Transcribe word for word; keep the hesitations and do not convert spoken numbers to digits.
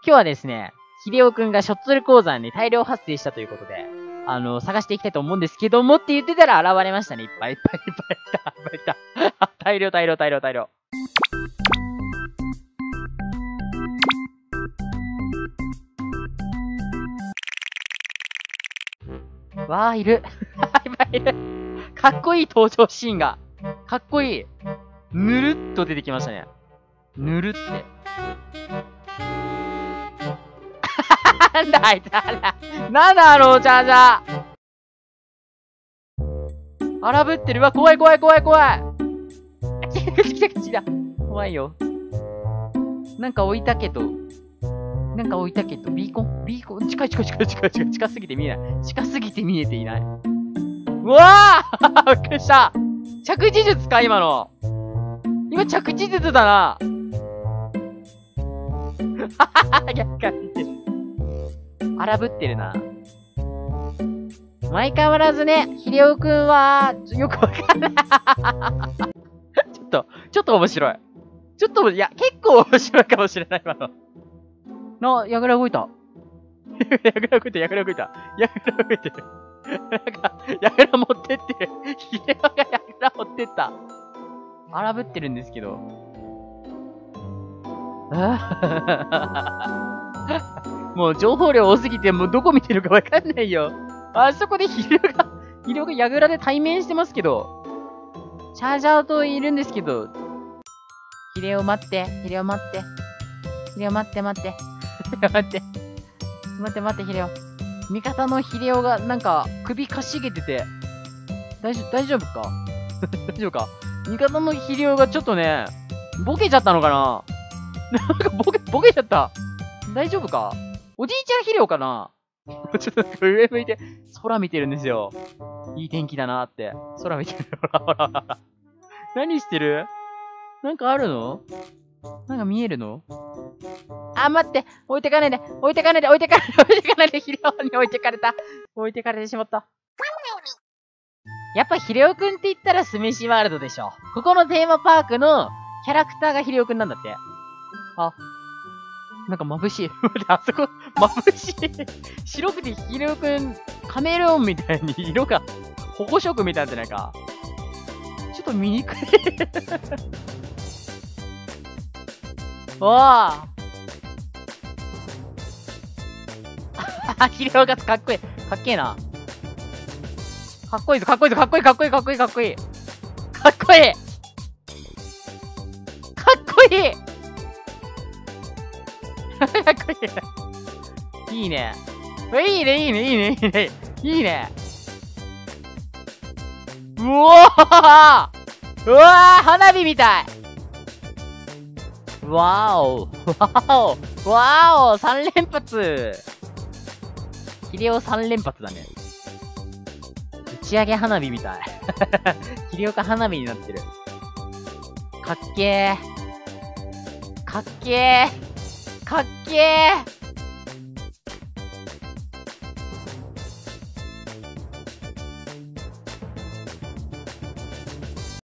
今日はですね、ヒデオくんがショッツル鉱山に大量発生したということで、あの、探していきたいと思うんですけどもって言ってたら現れましたね。いっぱいいっぱいいっぱいいた。いっぱいいた。大量大量大量大量。わあ、いる。いっぱいいる。かっこいい登場シーンが。かっこいい。ぬるっと出てきましたね。ぬるって。なんだあいつ、なんだ。なんだあのお茶じゃ。荒ぶってる。わ、怖い怖い怖い怖い。来た来た来た。怖いよ。なんか置いたけど。なんか置いたけど、ビーコンビーコン近い近い近い近い近い近すぎて見えない。近すぎて見えていない。うわぁびっくりした。着地術か今の。今着地術だな。逆から見てる。荒ぶってるな。相変わらずね、ヒデオくんは、よくわかんない。ちょっと、ちょっと面白い。ちょっと、いや、結構面白いかもしれない、今の。な、やぐら動いた。やぐら動いた、やぐら動いた。やぐら動いてる。なんか、やぐら持ってってる。ヒデオがやぐら持ってった。荒ぶってるんですけど。もう情報量多すぎて、もうどこ見てるかわかんないよ。あそこでヒデオが、ヒデオがやぐらで対面してますけど。チャージャーといるんですけど。ヒデオ待って、ヒデオ待って。ヒデオ待って待って。待って。待って待って、ヒデオ。味方のヒデオがなんか首かしげてて。大丈夫、大丈夫か大丈夫か味方のヒデオがちょっとね、ボケちゃったのかななんかボケ、ボケちゃった。大丈夫かおじいちゃんヒデオかなちょっと上向いて、空見てるんですよ。いい天気だなって。空見てる。ほらほらほら。何してるなんかあるのなんか見えるのあ、待って置いてかないで置いてかないで置いてかないで置いてかないでヒデオに置いてかれた置いてかれてしまった。やっぱヒデオくんって言ったらスメシワールドでしょ。ここのテーマパークのキャラクターがヒデオくんなんだって。あ、なんか眩しい。あそこ、眩しい。白くてヒデオくん、カメレオンみたいに色が保護色みたいなんじゃないか。ちょっと見にくい。おーヒデオがかっこいい。かっけえな。かっこいいぞ、かっこいいぞ、かっこいい、かっこいい、かっこいい、かっこいい。かっこいい。かっこいい。かっこいい。いいね。いいね、いいね、いいね、いいね。いいね。うおーうわー花火みたい。わーお。わーお。わーお。三連発。ヒデオ三連発だね。打ち上げ花火みたい。ヒデオが花火になってる。かっけー。かっけー。かっけー。